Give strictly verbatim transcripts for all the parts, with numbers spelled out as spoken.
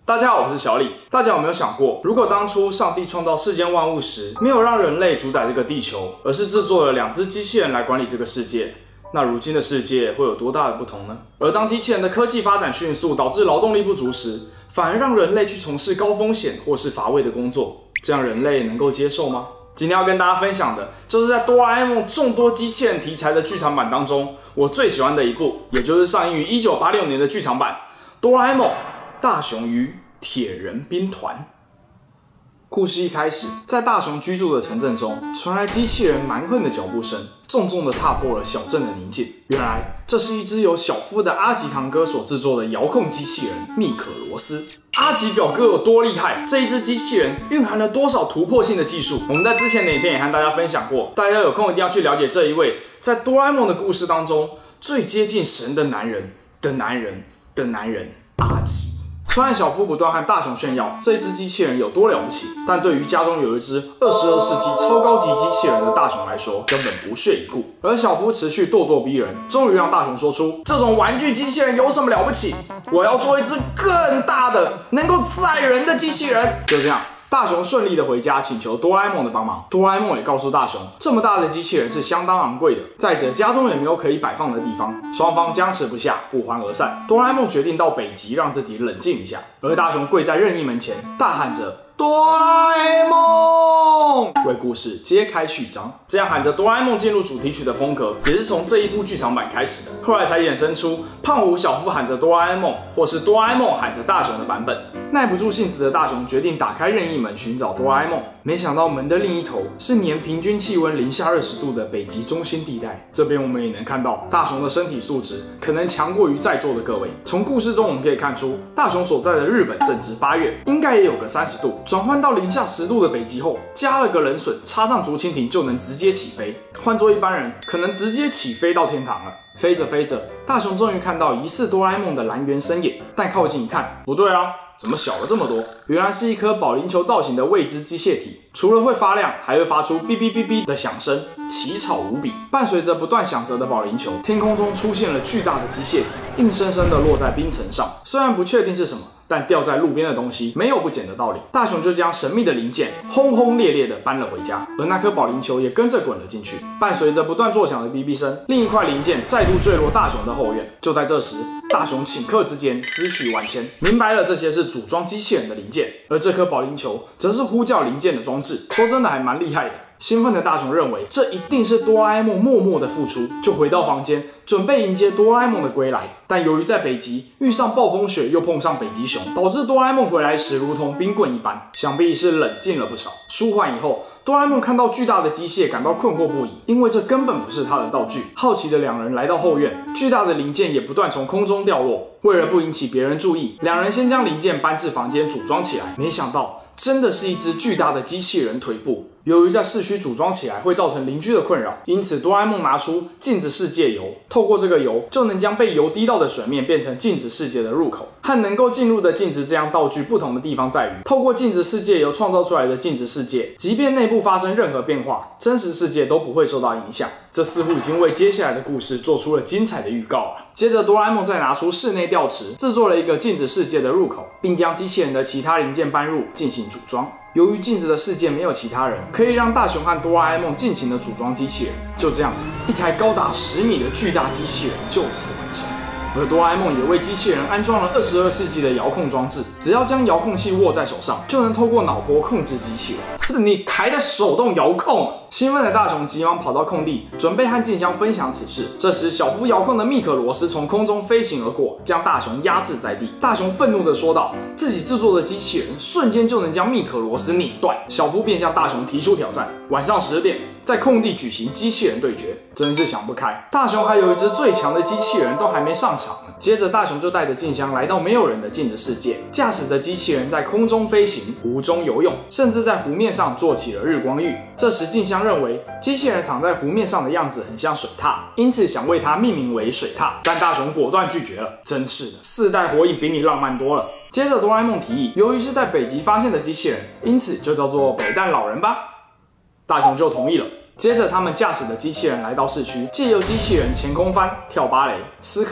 大家好，我是小李。大家有没有想过，如果当初上帝创造世间万物时，没有让人类主宰这个地球，而是制作了两只机器人来管理这个世界，那如今的世界会有多大的不同呢？而当机器人的科技发展迅速，导致劳动力不足时，反而让人类去从事高风险或是乏味的工作，这样人类能够接受吗？今天要跟大家分享的，就是在哆啦 A 梦众多机器人题材的剧场版当中，我最喜欢的一部，也就是上映于一九八六年的剧场版《哆啦 A 梦：大雄与铁人兵团》。故事一开始，在大雄居住的城镇中，传来机器人蛮横的脚步声，重重地踏破了小镇的宁静。原来，这是一只由小夫的阿吉堂哥所制作的遥控机器人密可罗斯。阿吉表哥有多厉害？这一只机器人蕴含了多少突破性的技术？我们在之前的影片也和大家分享过，大家有空一定要去了解这一位在哆啦 A 梦的故事当中最接近神的男人的男人的男人阿吉。虽然小夫不断和大雄炫耀这一只机器人有多了不起，但对于家中有一只二十二世纪超高级机器人的大雄来说，根本不屑一顾。而小夫持续咄咄逼人，终于让大雄说出：这种玩具机器人有什么了不起？我要做一只更大的、能够载人的机器人。就这样，大雄顺利的回家，请求哆啦 A 梦的帮忙。哆啦 A 梦也告诉大雄，这么大的机器人是相当昂贵的，再者家中也没有可以摆放的地方。双方僵持不下，不欢而散。哆啦 A 梦决定到北极让自己冷静一下，而大雄跪在任意门前，大喊着哆啦 A 梦，为故事揭开序章。这样喊着哆啦 A 梦进入主题曲的风格，也是从这一部剧场版开始的。后来才衍生出胖虎小夫喊着哆啦 A 梦，或是哆啦 A 梦喊着大雄的版本。耐不住性子的大雄决定打开任意门寻找哆啦 A 梦，没想到门的另一头是年平均气温零下二十度的北极中心地带。这边我们也能看到大雄的身体素质可能强过于在座的各位。从故事中我们可以看出，大雄所在的日本正值八月，应该也有个三十度。转换到零下十度的北极后，加了个冷水，插上竹蜻蜓就能直接起飞。换做一般人，可能直接起飞到天堂了。飞着飞着，大雄终于看到疑似哆啦 A 梦的蓝圆身影，但靠近一看，不对啊，怎么小了这么多？原来是一颗保龄球造型的未知机械体，除了会发亮，还会发出哔哔哔哔的响声，奇吵无比。伴随着不断响着的保龄球，天空中出现了巨大的机械体，硬生生的落在冰层上。虽然不确定是什么，但掉在路边的东西没有不捡的道理。大雄就将神秘的零件轰轰烈烈的搬了回家，而那颗保龄球也跟着滚了进去。伴随着不断作响的哔哔声，另一块零件再度坠落大雄的后院。就在这时，大雄顷刻之间思绪万千，明白了这些是组装机器人的零件，而这颗保龄球则是呼叫零件的装置。说真的还蛮厉害的。兴奋的大雄认为这一定是哆啦 A 梦默默的付出，就回到房间准备迎接哆啦 A 梦的归来。但由于在北极遇上暴风雪，又碰上北极熊，导致哆啦 A 梦回来时如同冰棍一般，想必是冷静了不少。舒缓以后，哆啦 A 梦看到巨大的机械感到困惑不已，因为这根本不是他的道具。好奇的两人来到后院，巨大的零件也不断从空中掉落。为了不引起别人注意，两人先将零件搬至房间组装起来。没想到真的是一只巨大的机器人腿部。由于在市区组装起来会造成邻居的困扰，因此哆啦 A 梦拿出镜子世界油，透过这个油就能将被油滴到的水面变成镜子世界的入口。和能够进入的镜子这样道具不同的地方在于，透过镜子世界油创造出来的镜子世界，即便内部发生任何变化，真实世界都不会受到影响。这似乎已经为接下来的故事做出了精彩的预告啊！接着哆啦 A 梦再拿出室内吊池，制作了一个镜子世界的入口，并将机器人的其他零件搬入进行组装。由于镜子的世界没有其他人，可以让大雄和哆啦 A 梦尽情的组装机器人。就这样，一台高达十米的巨大机器人就此完成。而哆啦 A 梦也为机器人安装了二十二世纪的遥控装置，只要将遥控器握在手上，就能透过脑波控制机器人。这你还在手动遥控？兴奋的大雄急忙跑到空地，准备和静香分享此事。这时，小夫遥控的密可罗斯从空中飞行而过，将大雄压制在地。大雄愤怒地说道：“自己制作的机器人瞬间就能将密可罗斯拧断。”小夫便向大雄提出挑战。晚上十点，在空地举行机器人对决，真是想不开。大雄还有一只最强的机器人都还没上场呢。接着，大雄就带着静香来到没有人的镜子世界，驾驶着机器人在空中飞行、湖中游泳，甚至在湖面上做起了日光浴。这时，静香认为机器人躺在湖面上的样子很像水獭，因此想为它命名为水獭。但大雄果断拒绝了，真是的，四代火影比你浪漫多了。接着，哆啦 A 梦提议，由于是在北极发现的机器人，因此就叫做北蛋老人吧。大雄就同意了。接着，他们驾驶的机器人来到市区，借由机器人前空翻、跳芭蕾、思考、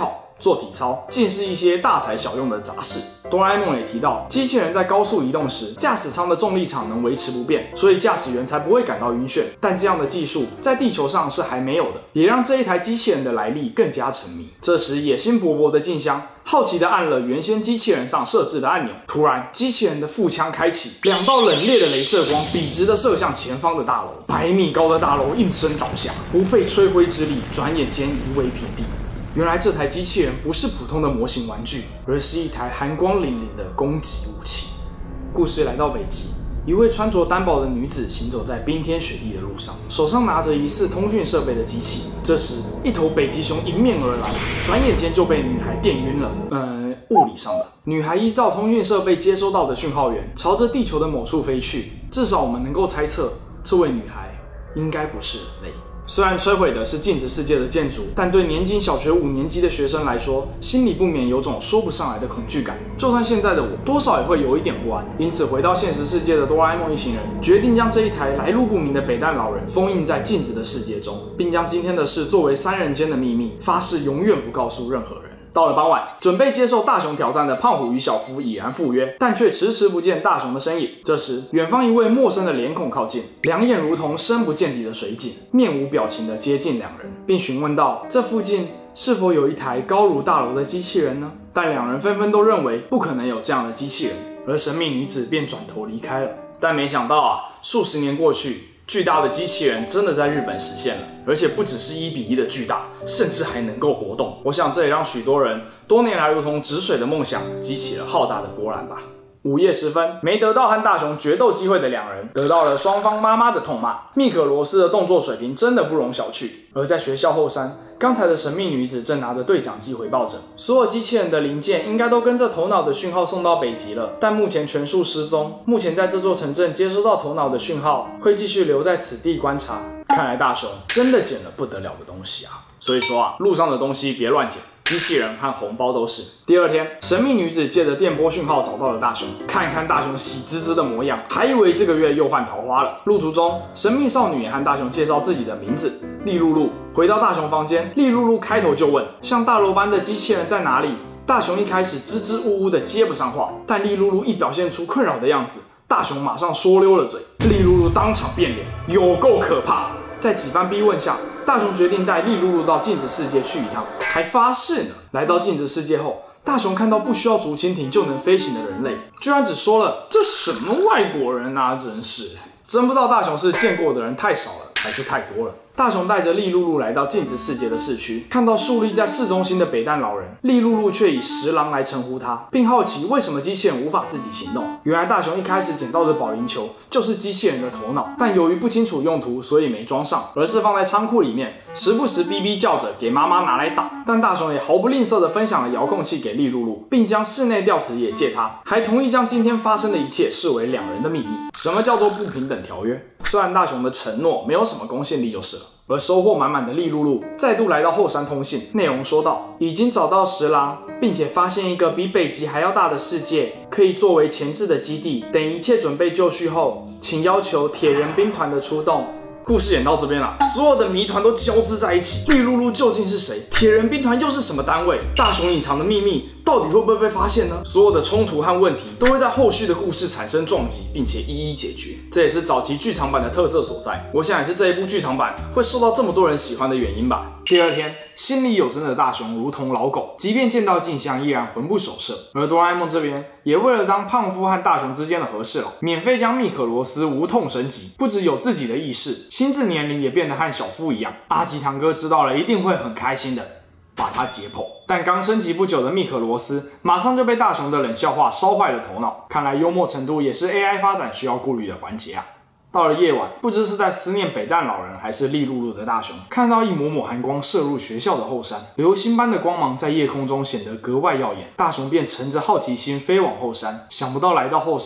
做体操，尽是一些大材小用的杂事。哆啦 A 梦也提到，机器人在高速移动时，驾驶舱的重力场能维持不变，所以驾驶员才不会感到晕眩。但这样的技术在地球上是还没有的，也让这一台机器人的来历更加沉迷。这时，野心勃勃的静香好奇地按了原先机器人上设置的按钮，突然，机器人的腹腔开启，两道冷冽的雷射光笔直地射向前方的大楼，百米高的大楼应声倒下，不费吹灰之力，转眼间夷为平地。原来这台机器人不是普通的模型玩具，而是一台寒光凛凛的攻击武器。故事来到北极，一位穿着单薄的女子行走在冰天雪地的路上，手上拿着疑似通讯设备的机器。这时，一头北极熊迎面而来，转眼间就被女孩电晕了。嗯，物理上的。女孩依照通讯设备接收到的讯号源，朝着地球的某处飞去。至少我们能够猜测，这位女孩应该不是人类。虽然摧毁的是镜子世界的建筑，但对年仅小学五年级的学生来说，心里不免有种说不上来的恐惧感。就算现在的我，多少也会有一点不安。因此，回到现实世界的哆啦 A 梦一行人决定将这一台来路不明的北蛋老人封印在镜子的世界中，并将今天的事作为三人间的秘密，发誓永远不告诉任何人。到了傍晚，准备接受大雄挑战的胖虎与小夫已然赴约，但却迟迟不见大雄的身影。这时，远方一位陌生的脸孔靠近，两眼如同深不见底的水井，面无表情地接近两人，并询问道：“这附近是否有一台高如大楼的机器人呢？”但两人纷纷都认为不可能有这样的机器人，而神秘女子便转头离开了。但没想到啊，数十年过去，巨大的机器人真的在日本实现了，而且不只是一比一的巨大，甚至还能够活动。我想这也让许多人多年来如同止水的梦想激起了浩大的波澜吧。午夜时分，没得到和大雄决斗机会的两人，得到了双方妈妈的痛骂。密可罗斯的动作水平真的不容小觑。而在学校后山，刚才的神秘女子正拿着对讲机回报着，所有机器人的零件应该都跟着头脑的讯号送到北极了，但目前全数失踪。目前在这座城镇接收到头脑的讯号，会继续留在此地观察。看来大雄真的捡了不得了的东西啊！所以说啊，路上的东西别乱捡。机器人和红包都是。第二天，神秘女子借着电波讯号找到了大雄，看一看大雄喜滋滋的模样，还以为这个月又犯桃花了。路途中，神秘少女也和大雄介绍自己的名字利露露。回到大雄房间，利露露开头就问：“像大楼般的机器人在哪里？”大雄一开始支支吾吾的接不上话，但利露露一表现出困扰的样子，大雄马上说溜了嘴，利露露当场变脸，有够可怕。在几番逼问下，大雄决定带利露露到镜子世界去一趟，还发誓呢。来到镜子世界后，大雄看到不需要竹蜻蜓就能飞行的人类，居然只说了：“这什么外国人啊，真是！”真不知道大雄是见过的人太少了，还是太多了。大雄带着利露露来到镜子世界的市区，看到竖立在市中心的北蛋老人，利露露却以十郎来称呼他，并好奇为什么机器人无法自己行动。原来大雄一开始捡到的保龄球就是机器人的头脑，但由于不清楚用途，所以没装上，而是放在仓库里面，时不时哔哔叫着给妈妈拿来打。但大雄也毫不吝啬地分享了遥控器给利露露，并将室内吊池也借他，还同意将今天发生的一切视为两人的秘密。什么叫做不平等条约？虽然大雄的承诺没有什么公信力就是了。而收获满满的利露露再度来到后山通信，内容说道：已经找到十郎，并且发现一个比北极还要大的世界，可以作为前置的基地。等一切准备就绪后，请要求铁人兵团的出动。故事演到这边了，所有的谜团都交织在一起。利露露究竟是谁？铁人兵团又是什么单位？大雄隐藏的秘密到底会不会被发现呢？所有的冲突和问题都会在后续的故事产生撞击，并且一一解决。这也是早期剧场版的特色所在。我想也是这一部剧场版会受到这么多人喜欢的原因吧。第二天，心里有针的大雄如同老狗，即便见到镜像依然魂不守舍。而哆啦 A 梦这边也为了当胖夫和大雄之间的和事佬，免费将密可罗斯无痛升级，不只有自己的意识，心智年龄也变得和小夫一样。阿吉堂哥知道了一定会很开心的，把他解剖。但刚升级不久的密可罗斯马上就被大雄的冷笑话烧坏了头脑，看来幽默程度也是 A I 发展需要顾虑的环节啊。到了夜晚，不知是在思念北蛋老人还是利露露的大雄，看到一抹抹寒光射入学校的后山，流星般的光芒在夜空中显得格外耀眼。大雄便乘着好奇心飞往后山，想不到来到后山，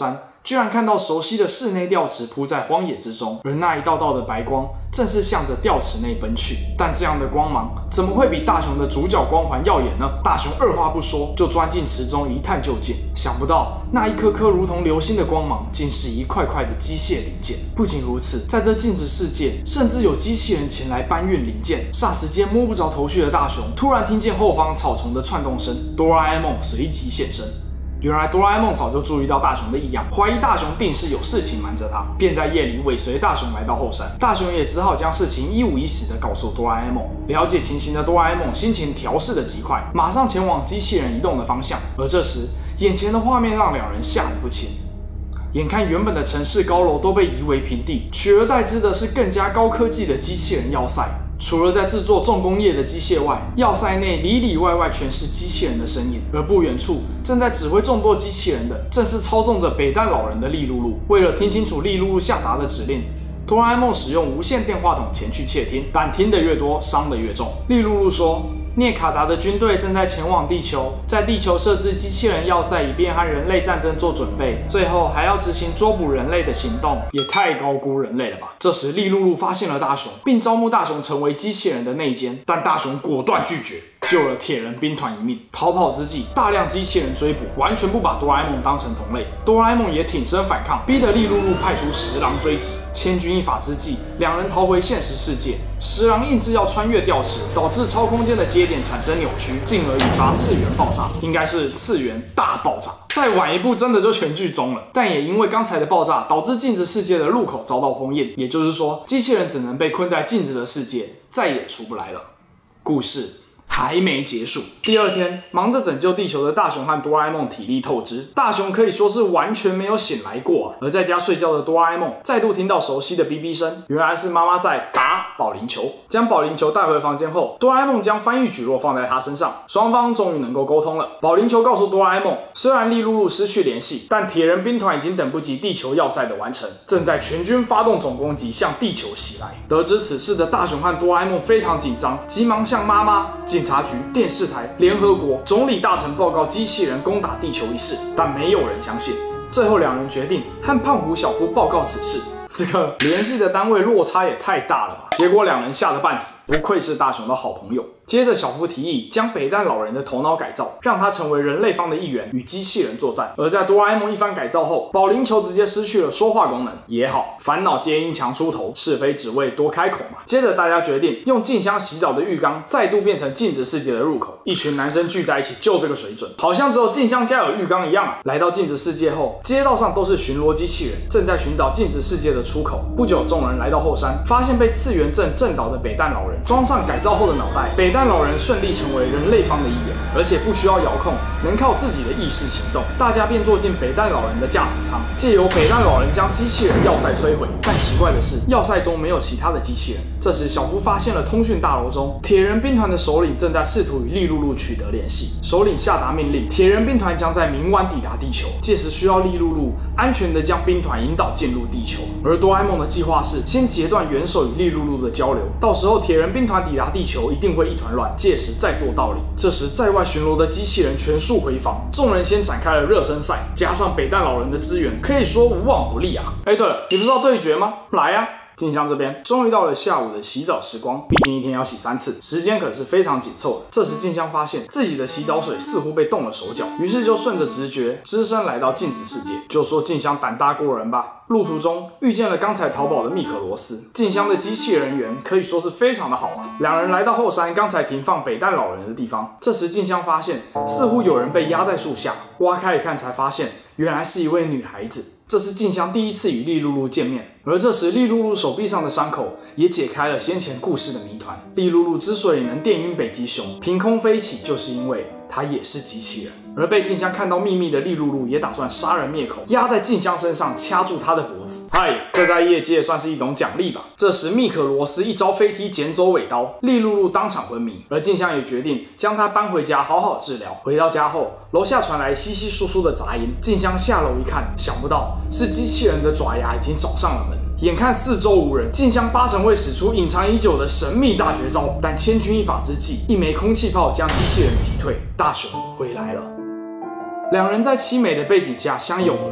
居然看到熟悉的室内吊池铺在荒野之中，而那一道道的白光正是向着吊池内奔去。但这样的光芒怎么会比大雄的主角光环耀眼呢？大雄二话不说就钻进池中一探究竟，想不到那一颗颗如同流星的光芒，竟是一块块的机械零件。不仅如此，在这镜子世界，甚至有机器人前来搬运零件。霎时间摸不着头绪的大雄，突然听见后方草丛的窜动声，哆啦 A 梦随即现身。原来哆啦 A 梦早就注意到大雄的异样，怀疑大雄定是有事情瞒着他，便在夜里尾随大雄来到后山。大雄也只好将事情一五一十的告诉哆啦 A 梦。了解情形的哆啦 A 梦心情调试的极快，马上前往机器人移动的方向。而这时，眼前的画面让两人吓得不轻。眼看原本的城市高楼都被夷为平地，取而代之的是更加高科技的机器人要塞。除了在制作重工业的机械外，要塞内里里外外全是机器人的身影。而不远处正在指挥众多机器人的，正是操纵着北旦老人的利露露。为了听清楚利露露下达的指令，哆啦 A 梦使用无线电话筒前去窃听，但听得越多，伤得越重。利露露说，涅卡达的军队正在前往地球，在地球设置机器人要塞，以便和人类战争做准备。最后还要执行捉捕人类的行动，也太高估人类了吧！这时，利露露发现了大雄，并招募大雄成为机器人的内奸，但大雄果断拒绝，救了铁人兵团一命。逃跑之际，大量机器人追捕，完全不把哆啦 A 梦当成同类。哆啦 A 梦也挺身反抗，逼得利露露派出十郎追击。千钧一发之际，两人逃回现实世界。十郎硬是要穿越吊池，导致超空间的接点产生扭曲，进而引发次元爆炸，应该是次元大爆炸。再晚一步，真的就全剧终了。但也因为刚才的爆炸，导致镜子世界的入口遭到封印，也就是说，机器人只能被困在镜子的世界，再也出不来了。故事还没结束。第二天，忙着拯救地球的大雄和哆啦 A 梦体力透支，大雄可以说是完全没有醒来过啊。而在家睡觉的哆啦 A 梦再度听到熟悉的哔哔声，原来是妈妈在打保龄球。将保龄球带回房间后，哆啦 A 梦将翻译举落放在他身上，双方终于能够沟通了。保龄球告诉哆啦 A 梦，虽然利露露失去联系，但铁人兵团已经等不及地球要塞的完成，正在全军发动总攻击向地球袭来。得知此事的大雄和哆啦 A 梦非常紧张，急忙向妈妈、警察局、电视台、联合国、总理大臣报告机器人攻打地球一事，但没有人相信。最后两人决定和胖虎小夫报告此事。这个联系的单位落差也太大了吧！结果两人吓得半死，不愧是大雄的好朋友。接着小夫提议将北旦老人的头脑改造，让他成为人类方的一员，与机器人作战。而在哆啦 A 梦一番改造后，保龄球直接失去了说话功能。也好，烦恼皆因强出头，是非只为多开口嘛。接着大家决定用静香洗澡的浴缸再度变成镜子世界的入口，一群男生聚在一起就这个水准，好像只有静香家有浴缸一样啊。来到镜子世界后，街道上都是巡逻机器人，正在寻找镜子世界的出口。不久，众人来到后山，发现被次元阵震倒的北旦老人，装上改造后的脑袋，北旦老人顺利成为人类方的一员，而且不需要遥控，能靠自己的意识行动。大家便坐进北旦老人的驾驶舱，借由北旦老人将机器人要塞摧毁。但奇怪的是，要塞中没有其他的机器人。这时，小夫发现了通讯大楼中铁人兵团的首领正在试图与利露露取得联系。首领下达命令，铁人兵团将在明晚抵达地球，届时需要利露露安全地将兵团引导进入地球。而哆啦 A 梦的计划是先截断元首与利露露的交流，到时候铁人兵团抵达地球一定会一团乱，届时再做道理。这时在外巡逻的机器人全数回防，众人先展开了热身赛，加上北旦老人的支援，可以说无往不利啊！哎，对了，你不是要对决吗？来啊！静香这边终于到了下午的洗澡时光，毕竟一天要洗三次，时间可是非常紧凑的。这时静香发现自己的洗澡水似乎被动了手脚，于是就顺着直觉只身来到镜子世界。就说静香胆大过人吧。路途中遇见了刚才逃跑的密可罗斯，静香的机器人缘可以说是非常的好啊。两人来到后山刚才停放北旦老人的地方，这时静香发现似乎有人被压在树下，挖开一看才发现原来是一位女孩子。这是静香第一次与利露露见面，而这时利露露手臂上的伤口也解开了先前故事的谜团。利露露之所以能电晕北极熊，凭空飞起，就是因为她也是机器人。而被静香看到秘密的利露露也打算杀人灭口，压在静香身上掐住她的脖子。嗨，这在业界算是一种奖励吧。这时密可罗斯一招飞踢捡走尾刀，利露露当场昏迷，而静香也决定将她搬回家好好治疗。回到家后，楼下传来稀稀疏疏的杂音，静香下楼一看，想不到是机器人的爪牙已经找上了门。眼看四周无人，静香八成会使出隐藏已久的神秘大绝招，但千钧一发之际，一枚空气炮将机器人击退，大雄回来了。两人在凄美的背景下相拥而泣。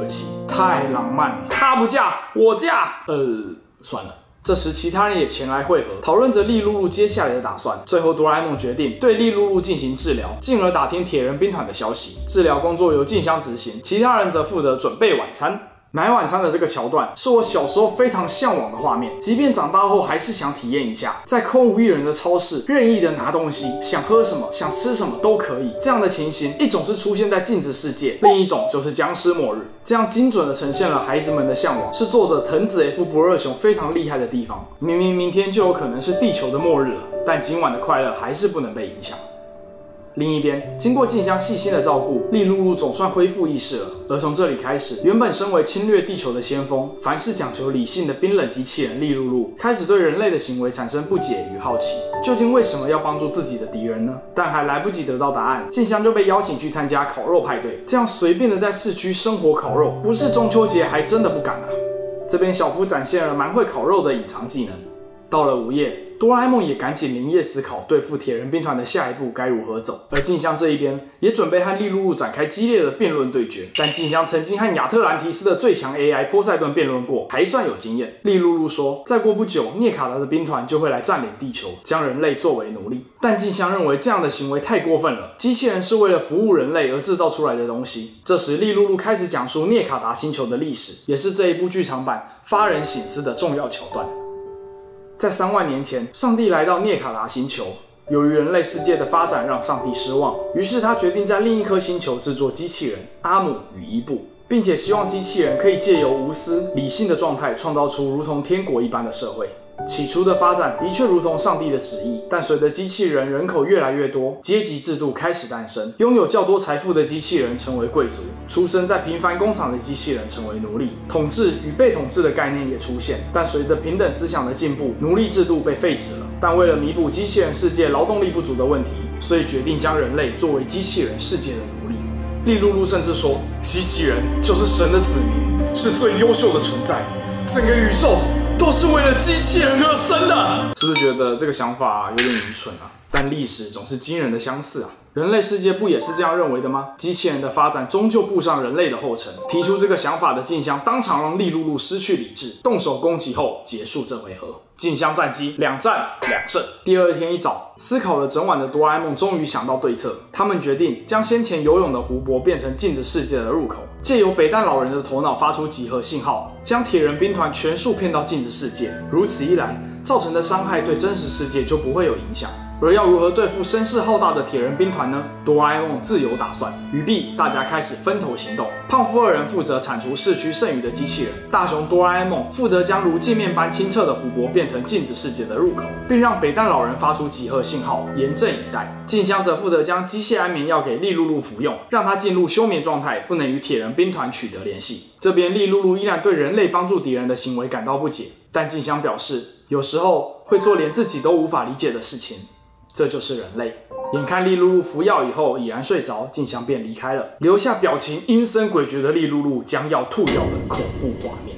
太浪漫了。他不嫁，我嫁。呃，算了。这时，其他人也前来会合，讨论着利露露接下来的打算。最后，哆啦 A 梦决定对利露露进行治疗，进而打听铁人兵团的消息。治疗工作由静香执行，其他人则负责准备晚餐。买晚餐的这个桥段是我小时候非常向往的画面，即便长大后还是想体验一下，在空无一人的超市任意的拿东西，想喝什么想吃什么都可以。这样的情形，一种是出现在镜子世界，另一种就是僵尸末日。这样精准的呈现了孩子们的向往，是作者藤子 F 不二雄非常厉害的地方。明明明天就有可能是地球的末日了，但今晚的快乐还是不能被影响。另一边，经过静香细心的照顾，利露露总算恢复意识了。而从这里开始，原本身为侵略地球的先锋，凡事讲求理性的冰冷机器人利露露，开始对人类的行为产生不解与好奇。究竟为什么要帮助自己的敌人呢？但还来不及得到答案，静香就被邀请去参加烤肉派对。这样随便的在市区生火烤肉，不是中秋节还真的不敢啊。这边小夫展现了蛮会烤肉的隐藏技能。到了午夜，哆啦 A 梦也赶紧连夜思考对付铁人兵团的下一步该如何走，而静香这一边也准备和利露露展开激烈的辩论对决。但静香曾经和亚特兰提斯的最强 A I 波塞顿辩论过，还算有经验。利露露说，再过不久，涅卡达的兵团就会来占领地球，将人类作为奴隶。但静香认为这样的行为太过分了，机器人是为了服务人类而制造出来的东西。这时，利露露开始讲述涅卡达星球的历史，也是这一部剧场版发人省思的重要桥段。在三万年前，上帝来到涅卡达星球。由于人类世界的发展让上帝失望，于是他决定在另一颗星球制作机器人阿姆与伊布，并且希望机器人可以借由无私、理性的状态，创造出如同天国一般的社会。起初的发展的确如同上帝的旨意，但随着机器人人口越来越多，阶级制度开始诞生。拥有较多财富的机器人成为贵族，出生在平凡工厂的机器人成为奴隶。统治与被统治的概念也出现，但随着平等思想的进步，奴隶制度被废止了。但为了弥补机器人世界劳动力不足的问题，所以决定将人类作为机器人世界的奴隶。利露露甚至说，机器人就是神的子民，是最优秀的存在，整个宇宙都是为了机器人而生的。是不是觉得这个想法有点愚蠢啊？但历史总是惊人的相似啊！人类世界不也是这样认为的吗？机器人的发展终究步上人类的后尘。提出这个想法的静香当场让利露露失去理智，动手攻击后结束这回合。静香战绩两战两胜。第二天一早，思考了整晚的哆啦 A 梦终于想到对策，他们决定将先前游泳的湖泊变成镜子世界的入口，借由北旦老人的头脑发出集合信号，将铁人兵团全数骗到镜子世界。如此一来，造成的伤害对真实世界就不会有影响。而要如何对付声势浩大的铁人兵团呢？哆啦 A 梦自有打算。于毕，大家开始分头行动。胖夫二人负责铲除市区剩余的机器人，大雄哆啦 A 梦负责将如镜面般清澈的湖泊变成镜子世界的入口，并让北旦老人发出集合信号，严阵以待。静香则负责将机械安眠药给利露露服用，让她进入休眠状态，不能与铁人兵团取得联系。这边利露露依然对人类帮助敌人的行为感到不解，但静香表示，有时候会做连自己都无法理解的事情。这就是人类。眼看利露露服药以后已然睡着，静香便离开了，留下表情阴森诡谲的利露露将要吐药的恐怖画面。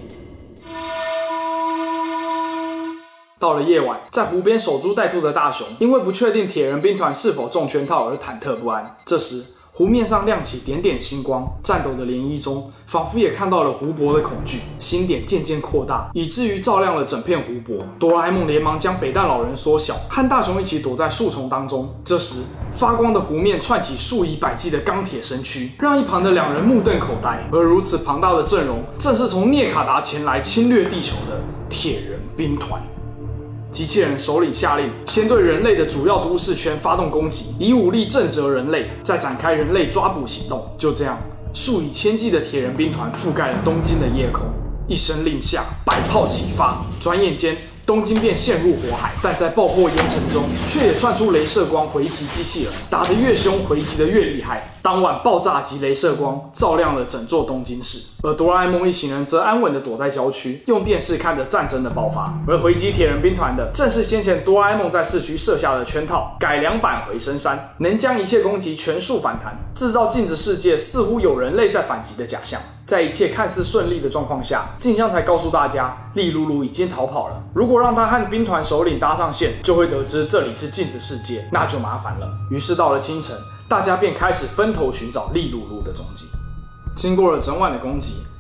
到了夜晚，在湖边守株待兔的大雄，因为不确定铁人兵团是否中圈套而忐忑不安。这时，湖面上亮起点点星光，颤抖的涟漪中，仿佛也看到了湖泊的恐惧。星点渐渐扩大，以至于照亮了整片湖泊。哆啦 A 梦连忙将北旦老人缩小，和大雄一起躲在树丛当中。这时，发光的湖面串起数以百计的钢铁身躯，让一旁的两人目瞪口呆。而如此庞大的阵容，正是从涅卡达前来侵略地球的铁人兵团。机器人首领下令，先对人类的主要都市圈发动攻击，以武力震慑人类，再展开人类抓捕行动。就这样，数以千计的铁人兵团覆盖了东京的夜空。一声令下，百炮齐发，转眼间，东京便陷入火海。但在爆破烟尘中，却也窜出雷射光回击机器人，打得越凶，回击得越厉害。当晚爆炸及雷射光照亮了整座东京市，而哆啦 A 梦一行人则安稳地躲在郊区，用电视看着战争的爆发。而回击铁人兵团的，正是先前哆啦 A 梦在市区设下的圈套，改良版回声山，能将一切攻击全数反弹，制造镜子世界似乎有人类在反击的假象。在一切看似顺利的状况下，静香才告诉大家，利露露已经逃跑了。如果让他和兵团首领搭上线，就会得知这里是镜子世界，那就麻烦了。于是到了清晨，大家便开始分头寻找利露露的踪迹。经过了整晚的攻击，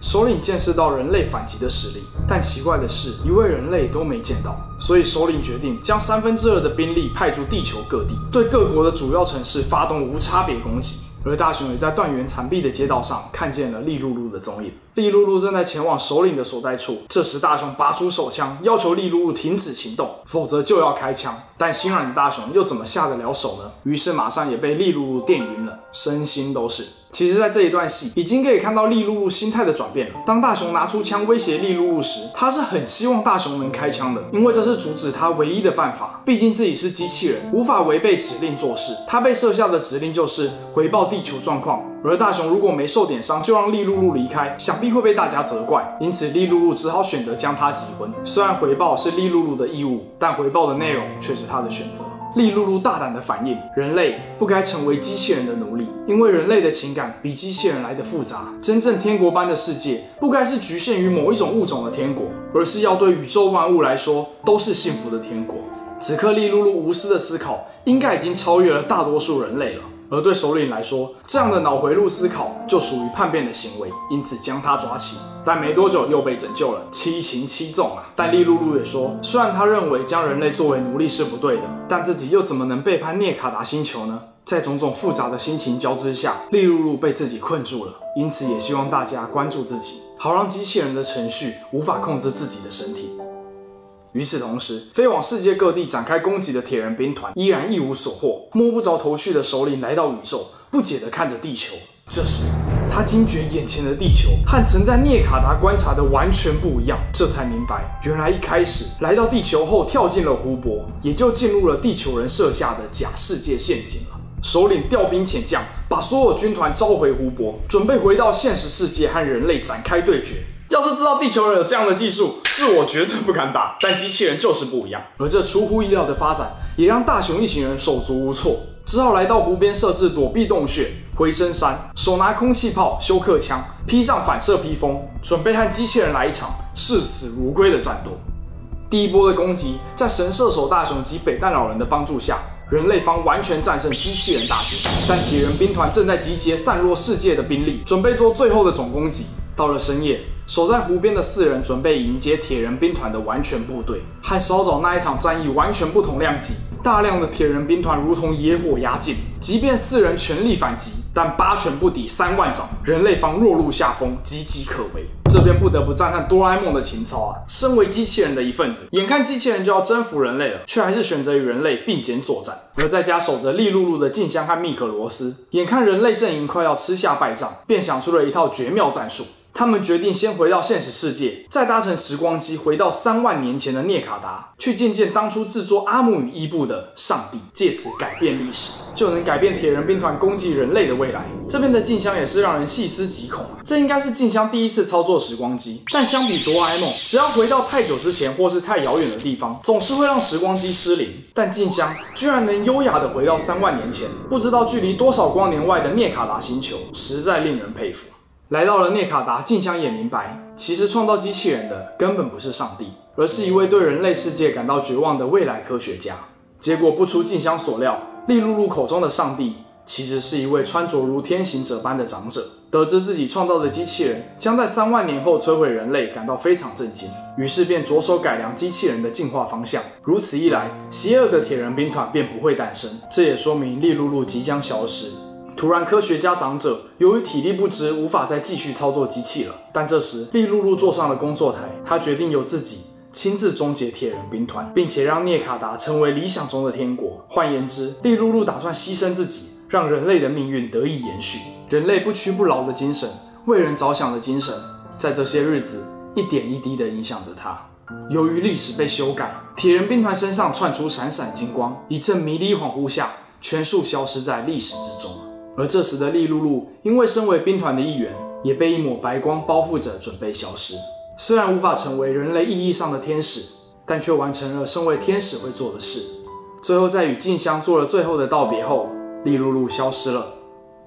首领见识到人类反击的实力，但奇怪的是，一位人类都没见到。所以首领决定将三分之二的兵力派驻地球各地，对各国的主要城市发动无差别攻击。而大雄也在断垣残壁的街道上看见了利露露的踪影。利露露正在前往首领的所在处，这时大雄拔出手枪，要求利露露停止行动，否则就要开枪。但心软的大雄又怎么下得了手呢？于是马上也被利露露电晕了，身心都是。其实在这一段戏已经可以看到利露露心态的转变了。当大雄拿出枪威胁利露露时，他是很希望大雄能开枪的，因为这是阻止他唯一的办法。毕竟自己是机器人，无法违背指令做事。他被设下的指令就是回报地球状况，而大雄如果没受点伤就让利露露离开，想必会被大家责怪。因此利露露只好选择将他击昏。虽然回报是利露露的义务，但回报的内容却是他的选择。利露露大胆的反应，人类不该成为机器人的奴隶，因为人类的情感比机器人来的复杂。真正天国般的世界，不该是局限于某一种物种的天国，而是要对宇宙万物来说都是幸福的天国。此刻利露露无私的思考，应该已经超越了大多数人类了。而对首领来说，这样的脑回路思考就属于叛变的行为，因此将他抓起。但没多久又被拯救了，七擒七纵啊！但利露露也说，虽然他认为将人类作为奴隶是不对的，但自己又怎么能背叛涅卡达星球呢？在种种复杂的心情交织下，利露露被自己困住了，因此也希望大家关注自己，好让机器人的程序无法控制自己的身体。与此同时，飞往世界各地展开攻击的铁人兵团依然一无所获。摸不着头绪的首领来到宇宙，不解地看着地球。这时，他惊觉眼前的地球和曾在涅卡达观察的完全不一样，这才明白，原来一开始来到地球后跳进了湖泊，也就进入了地球人设下的假世界陷阱了。首领调兵遣将，把所有军团召回湖泊，准备回到现实世界和人类展开对决。要是知道地球人有这样的技术，是我绝对不敢打，但机器人就是不一样。而这出乎意料的发展，也让大雄一行人手足无措，只好来到湖边设置躲避洞穴。回声山手拿空气炮、休克枪，披上反射披风，准备和机器人来一场视死如归的战斗。第一波的攻击，在神射手大雄及北蛋老人的帮助下，人类方完全战胜机器人大军。但铁人兵团正在集结散落世界的兵力，准备做最后的总攻击。到了深夜，守在湖边的四人准备迎接铁人兵团的完全部队，和稍早那一场战役完全不同量级。大量的铁人兵团如同野火压境，即便四人全力反击，但八拳不抵三万掌，人类方落入下风，岌岌可危。这边不得不赞叹哆啦 A 梦的情操啊！身为机器人的一份子，眼看机器人就要征服人类了，却还是选择与人类并肩作战。而在家守着利露露的静香和密可罗斯，眼看人类阵营快要吃下败仗，便想出了一套绝妙战术。他们决定先回到现实世界，再搭乘时光机回到三万年前的涅卡达，去见见当初制作阿姆与伊布的上帝，借此改变历史，就能改变铁人兵团攻击人类的未来。这边的静香也是让人细思极恐啊！这应该是静香第一次操作时光机，但相比哆啦 A 梦，只要回到太久之前或是太遥远的地方，总是会让时光机失灵。但静香居然能优雅的回到三万年前，不知道距离多少光年外的涅卡达星球，实在令人佩服。来到了涅卡达，静香也明白，其实创造机器人的根本不是上帝，而是一位对人类世界感到绝望的未来科学家。结果不出静香所料，利露露口中的上帝其实是一位穿着如天行者般的长者。得知自己创造的机器人将在三万年后摧毁人类，感到非常震惊，于是便着手改良机器人的进化方向。如此一来，邪恶的铁人兵团便不会诞生。这也说明利露露即将消失。突然，科学家长者由于体力不支，无法再继续操作机器了。但这时，利露露坐上了工作台，她决定由自己亲自终结铁人兵团，并且让涅卡达成为理想中的天国。换言之，利露露打算牺牲自己，让人类的命运得以延续。人类不屈不挠的精神，为人着想的精神，在这些日子一点一滴地影响着他。由于历史被修改，铁人兵团身上窜出闪闪金光，一阵迷离恍惚下，全数消失在历史之中。而这时的利露露，因为身为兵团的一员，也被一抹白光包覆着，准备消失。虽然无法成为人类意义上的天使，但却完成了身为天使会做的事。最后在与静香做了最后的道别后，利露露消失了。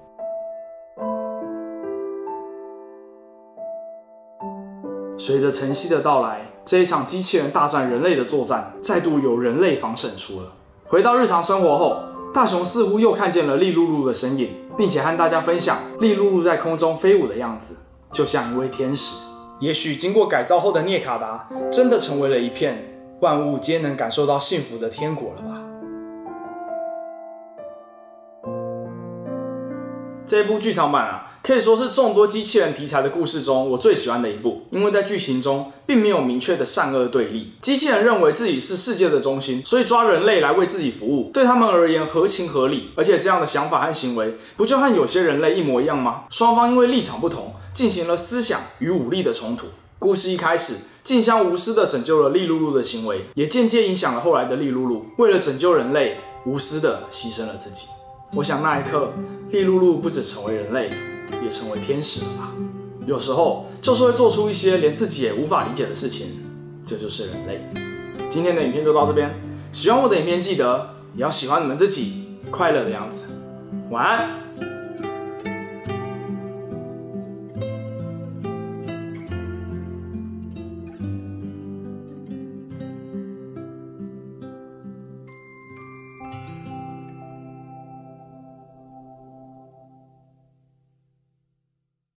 随着晨曦的到来，这一场机器人大战人类的作战，再度由人类方胜出了。回到日常生活后，大雄似乎又看见了利露露的身影，并且和大家分享利露露在空中飞舞的样子。 就像一位天使。也许经过改造后的涅卡达，真的成为了一片万物皆能感受到幸福的天国了吧？这部剧场版啊，可以说是众多机器人题材的故事中我最喜欢的一部，因为在剧情中并没有明确的善恶对立。机器人认为自己是世界的中心，所以抓人类来为自己服务，对他们而言合情合理。而且这样的想法和行为，不就和有些人类一模一样吗？双方因为立场不同，进行了思想与武力的冲突。故事一开始，静香无私地拯救了利露露的行为，也间接影响了后来的利露露，为了拯救人类，无私地牺牲了自己。我想那一刻，利露露不只成为人类，也成为天使了吧？有时候就是会做出一些连自己也无法理解的事情，这就是人类。今天的影片就到这边，喜欢我的影片记得也要喜欢你们自己快乐的样子。晚安。